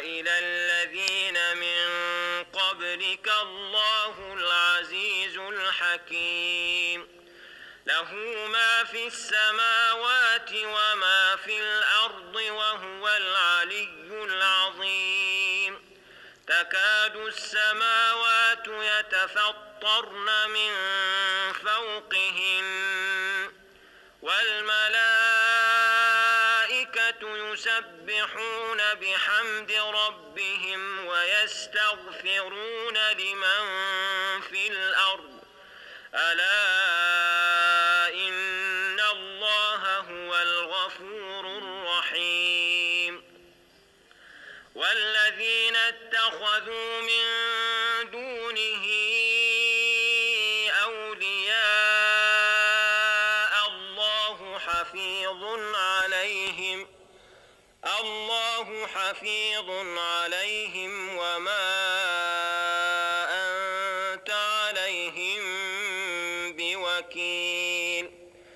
إلى الذين من قبلك الله العزيز الحكيم له ما في السماوات وما في الأرض وهو العلي العظيم تكاد السماوات يتفطرن من فوقهن والملائكة يسبحون بحمد ربهم ويستغفرون لمن في الأرض ألا إن الله هو الغفور الرحيم والذين اتخذوا من دونه أولياء الله حفيظ عليهم وما أنت عليهم بوكيل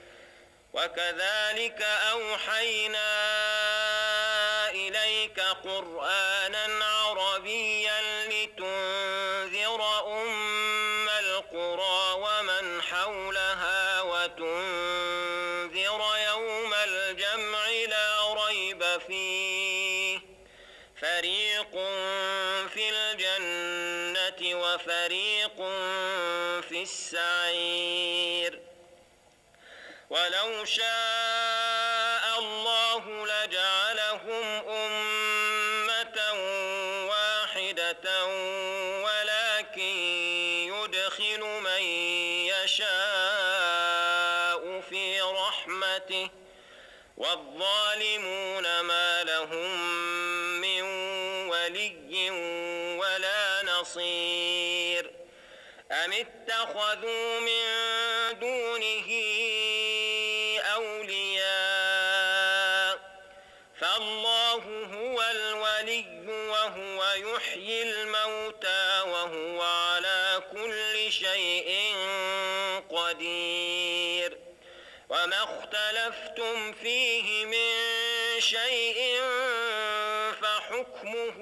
وكذلك أوحينا إليك قرآنا عربيا لتنذر أم القرى ومن حولها وتنذر يوم الجمع لا ريب فيه فريق في الجنة وفريق في السعير ولو شاء الله لجعلهم أمة واحدة ولكن يدخل من يشاء في رحمته والظالمون ما لهم من ولي ولا نصير أم اتخذوا من دونه أولياء فالله هو الولي وهو يحيي الموتى وهو على كل شيء قدير وما اختلفتم فيه من شيء فحكمه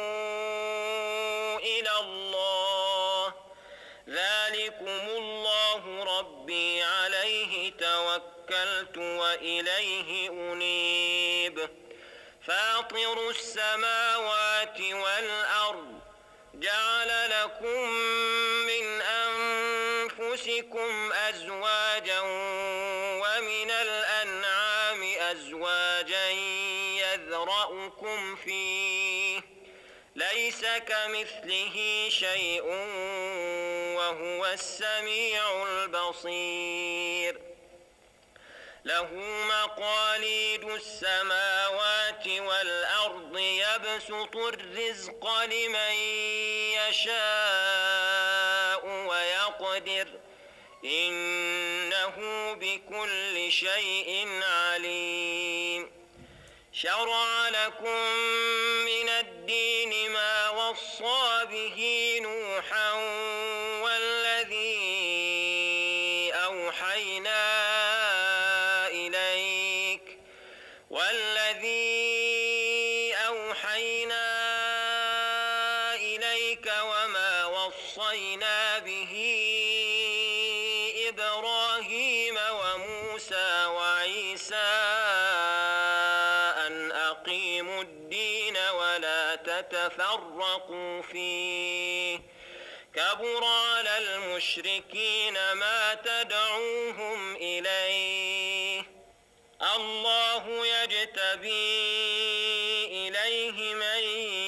إلى الله ذلكم الله ربي عليه توكلت وإليه أنيب فاطر السماوات والأرض جعل لكم من أنفسكم أزواجا ومن الأنعام أزواجا يذرأكم فيه ليس كمثله شيء وهو السميع البصير له مقاليد السماوات والأرض يبسط الرزق لمن يشاء ويقدر إنه بكل شيء عليم شرع لكم من الدين ما وصى به نوحا والذي أوحينا إليك وما وصينا به إبراهيم وموسى وعيسى أن أقيموا الدين ولا تتفرقوا فيه كبر على المشركين ما تدعوهم إليه الله يجتبي إليه من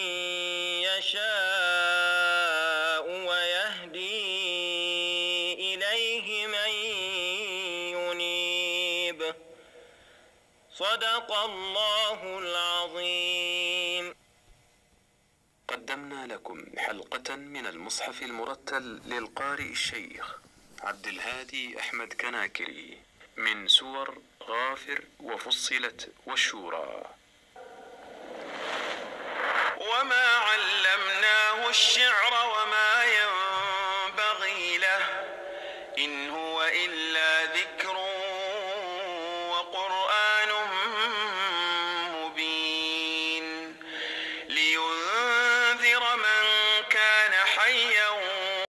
يشاء ويهدي إليه من ينيب صدق الله العظيم. قدمنا لكم حلقة من المصحف المرتل للقارئ الشيخ عبد الهادي أحمد كناكري من سور غافر وفصلت والشورى. وما علمناه الشعر وما ينبغي له إن هو إلا ذكر وقرآن